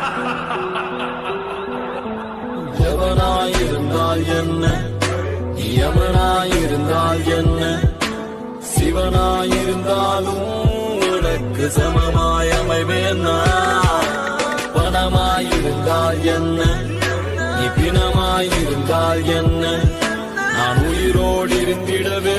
எவனாயிருந்தால் என்ன, யமனாயிருந்தால் என்ன, சிவனாயிருந்தாலும் உனக்கு சமமாய் அமைவேன் நான். பணமாயிருந்தால் என்ன, நீ பிணமாயிருந்தால் என்ன, நான் உயிரோடு இருந்திடவே